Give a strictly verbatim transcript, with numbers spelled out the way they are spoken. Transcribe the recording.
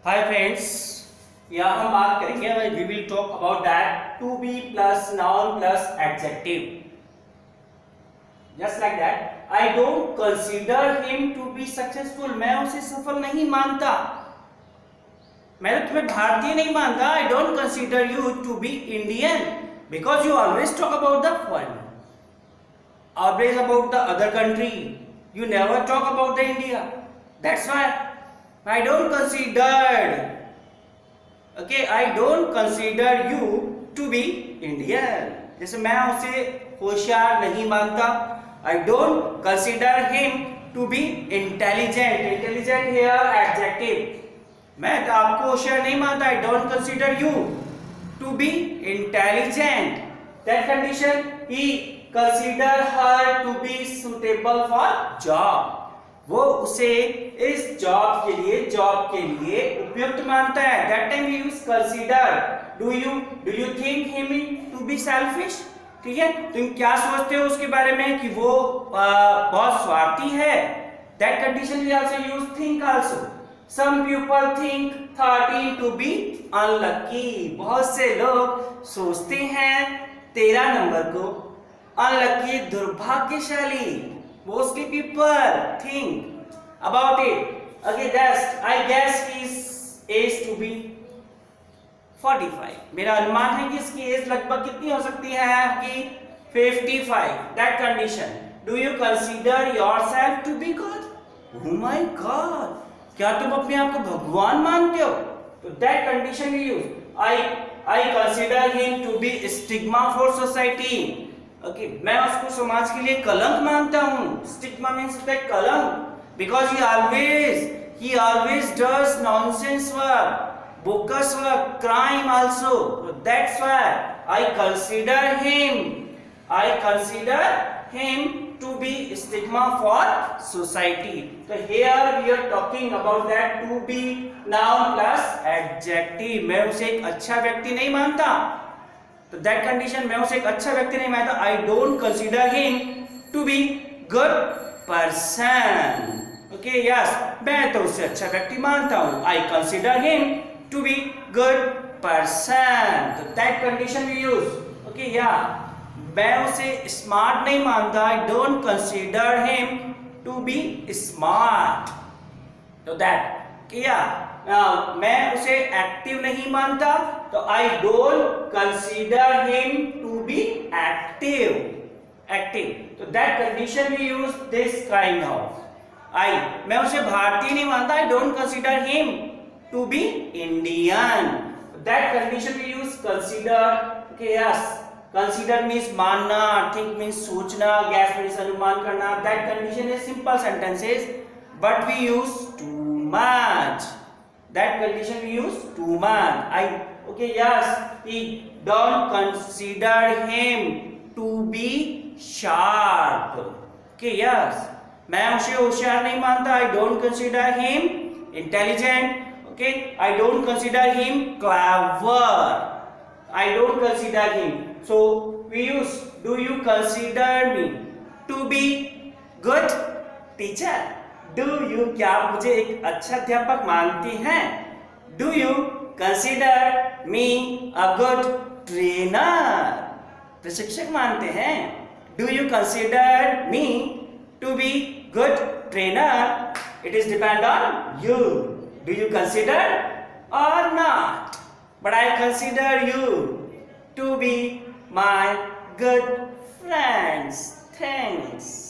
Hi friends, यहाँ हम बात करेंगे we will talk about that to be plus noun plus adjective. Just like that, I don't consider him to be successful. मैं उसे सफल नहीं मानता। मैं तो तुम्हें भारतीय नहीं मानता। I don't consider you to be Indian because you always talk about the foreign, always about the other country. You never talk about the India. That's why I don't consider, okay, I don't consider you to be Indian. जैसे मैं उसे होशियार नहीं मानता। I don't consider him to be intelligent. Intelligent here adjective. मैं तो आपको होशियार नहीं मानता। I don't consider you to be intelligent. That condition, he consider her to be suitable for job. वो उसे इस जॉब के लिए जॉब के लिए उपयुक्त मानता है। That time we use consider. Do you do you think him to be selfish? ठीक है, तुम क्या सोचते हो उसके बारे में कि वो आ, बहुत स्वार्थी है? That condition we also use think also. Some people think thirteen to be unlucky. बहुत से लोग सोचते हैं तेरह नंबर को unlucky, दुर्भाग्यशाली। Mostly people think about it. Okay, that's I guess his age to be forty-five. मेरा अनुमान है कि इसकी एज लगभग कितनी हो सकती है आपकी fifty-five. That condition. Do you consider yourself to be God? Oh my God! क्या तुम अपने आप को भगवान मानते हो? तो that condition we use. I I consider him to be stigma for society. Okay okay, मैं उसको समाज के लिए कलंक मानता हूँ। स्टिग्मा मीन्स दैट कलंक, because he always he always does nonsense work, bogus work, crime also. That's why I consider him I consider him to be stigma for society. तो here we are talking about that to be noun plus adjective. मैं उसे एक अच्छा व्यक्ति नहीं मानता। तो that condition, मैं उसे एक अच्छा व्यक्ति नहीं मानता। I don't consider him to be good person. Okay yes, मैं तो उसे अच्छा व्यक्ति मानता हूं। I consider him to be good person. तो that condition we use. Okay yeah, मैं उसे स्मार्ट नहीं मानता। I don't consider him to be smart. तो दैट या Now, मैं उसे एक्टिव नहीं मानता। तो I don't consider him to be active active तो that condition we use this kind of. I मैं उसे भारतीय नहीं मानता। I don't consider him to be Indian. That condition we use consider. Okay yes, consider means मानना, think means सोचना, guess means अनुमान करना। That condition is simple sentences, but we use too much. That condition we use too much. I okay yes, he don't consider him to be sharp. Okay yes, मैं उसे होशियार नहीं मानता। I don't consider him intelligent. Okay, I don't consider him clever. I don't consider him. So we use do you consider me to be good teacher? Do you क्या मुझे एक अच्छा अध्यापक मानते हैं? Do you consider me a good trainer? प्रशिक्षक मानते हैं। Do you consider me to be good trainer? It is depend on you. Do you consider और not? But I consider you to be my good friends. Thanks.